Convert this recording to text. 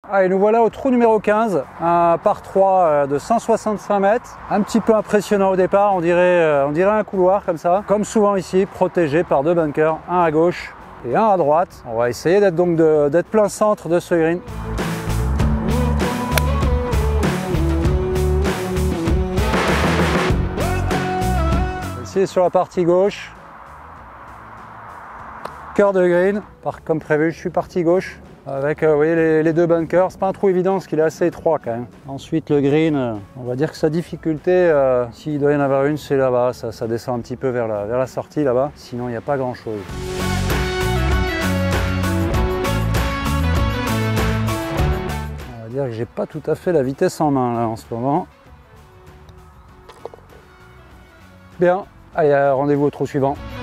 Allez, nous voilà au trou numéro 15, un par 3 de 165 mètres. Un petit peu impressionnant au départ, on dirait un couloir comme ça. Comme souvent ici, protégé par 2 bunkers, un à gauche et un à droite. On va essayer d'être plein centre de ce green. Ici sur la partie gauche, cœur de green, comme prévu, je suis parti gauche avec vous voyez, les 2 bunkers. C'est pas un trou évident parce qu'il est assez étroit quand même. Ensuite le green, on va dire que sa difficulté, s'il doit y en avoir une, c'est là-bas, ça descend un petit peu vers la sortie là-bas, sinon il n'y a pas grand-chose. On va dire que j'ai pas tout à fait la vitesse en main là en ce moment. Bien, allez, rendez-vous au trou suivant.